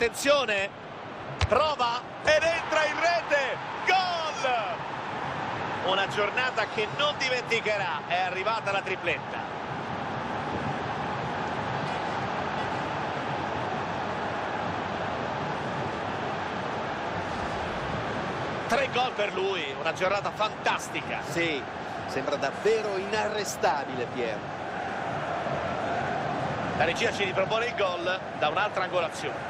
attenzione, prova ed entra in rete, gol! Una giornata che non dimenticherà, è arrivata la tripletta. Tre gol per lui, una giornata fantastica. Sì, sembra davvero inarrestabile Piero. La regia ci ripropone il gol da un'altra angolazione.